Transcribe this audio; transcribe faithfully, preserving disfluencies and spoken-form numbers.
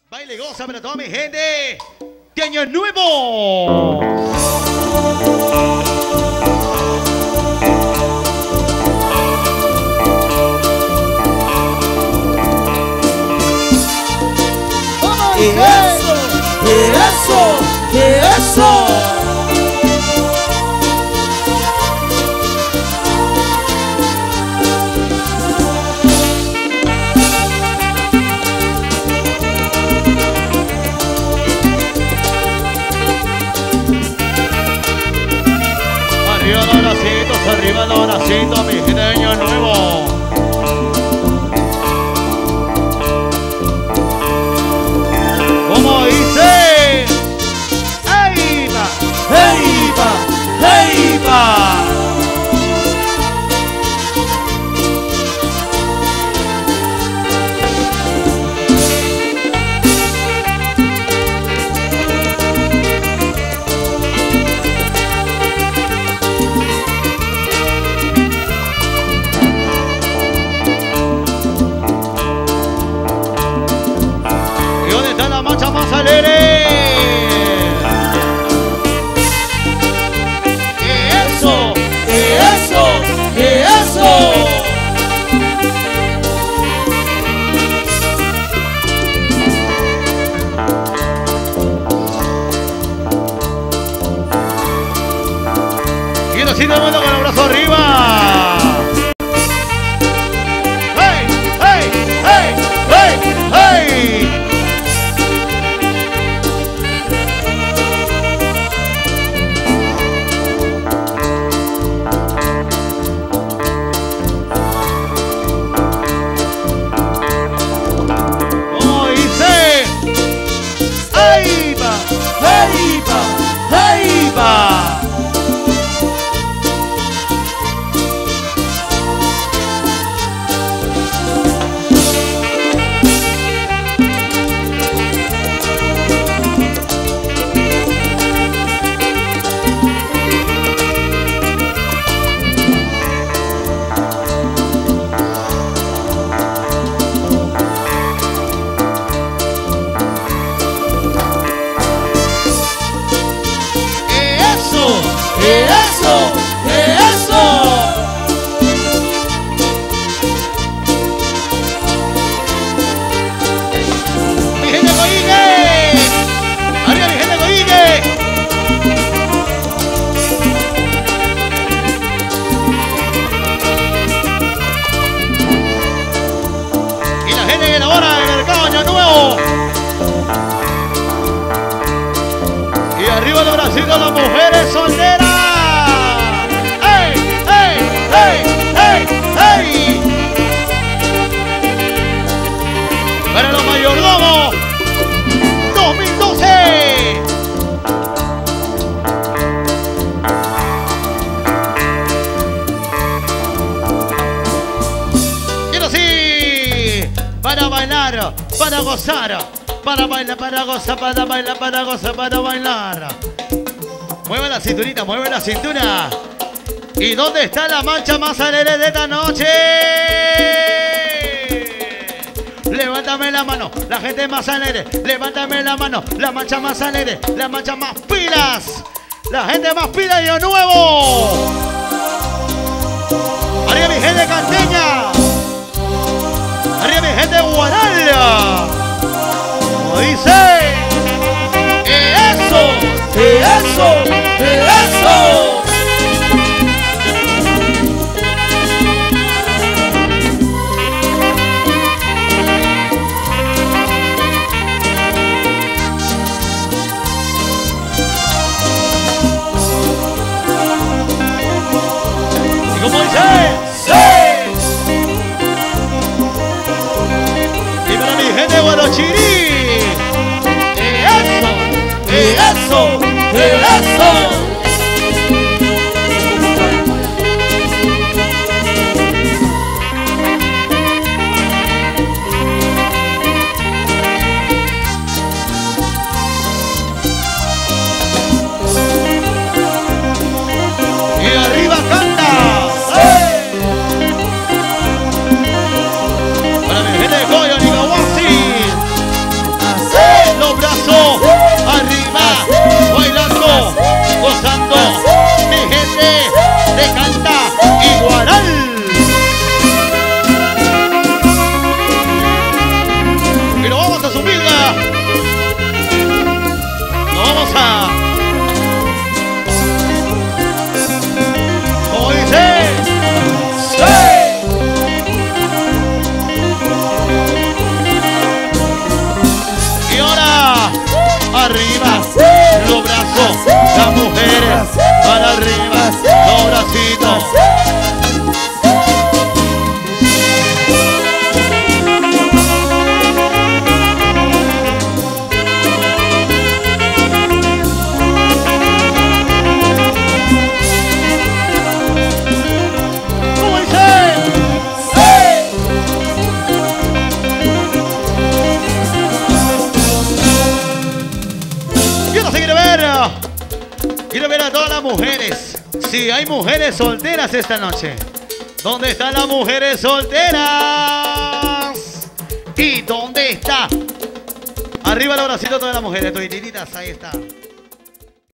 Baile y goza para toda mi gente de Año Nuevo. ¿Qué eso? ¿Qué eso? ¿Qué eso? Arriba los bracitos, arriba los bracitos, mi gente de Año Nuevo. ¿Cómo dice? ¡Hey, va! ¡Hey, va! ¡Hey, va! ¿Y dónde está la marcha más alegre? ¿Qué eso? ¿Qué eso? ¿Qué eso? Y nos sigue dando con el brazo arriba. ¡Hey! ¡Hey! ¡Hey! ¡Hey! ¡Hey! ¿Cómo dice? ¡Ahí va! ¡Hey, va! ¡Hey, va! ¿Qué eso? ¿Qué eso? ¿Qué eso? ¡Mi gente de Coyique! ¡Arriba mi gente de Coyique! Y la gente que elabora el mercado Año Nuevo. Y arriba los bracitos las mujeres solteras. ¡Ey! ¡Ey! ¡Ey! ¡Ey! ¡Ey! Para los mayordomos dos mil doce. Y así, para bailar, para gozar, para bailar, para gozar, para bailar, para gozar, para bailar. Mueve la cinturita, mueve la cintura. ¿Y dónde está la mancha más alegre de esta noche? Levántame la mano, la gente más alegre. Levántame la mano, la mancha más alegre, la mancha más pilas. La gente más pila de Año Nuevo. Arriba mi gente de Canteña. Arriba mi gente de Guaralla. Como dice. ¿Qué eso? ¿Qué eso? ¿Qué eso? ¿Y cómo dice? ¡Sí! Y para mi gente de Guarochirí. ¿Qué eso? ¿Qué eso? ¿Qué eso? Y arriba canta. Para mi gente de Coyo, Nicahuasi. Quiero ver a todas las mujeres. Si hay mujeres solteras esta noche. ¿Dónde están las mujeres solteras? ¿Y dónde está? Arriba el abracito de todas las mujeres, todititas, ahí está.